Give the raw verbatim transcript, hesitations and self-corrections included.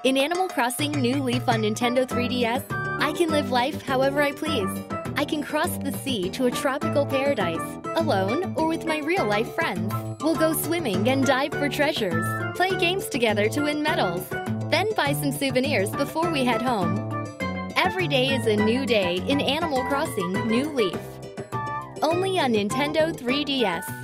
In Animal Crossing New Leaf on Nintendo three D S, I can live life however I please. I can cross the sea to a tropical paradise, alone or with my real-life friends. We'll go swimming and dive for treasures, play games together to win medals, then buy some souvenirs before we head home. Every day is a new day in Animal Crossing New Leaf. Only on Nintendo three D S.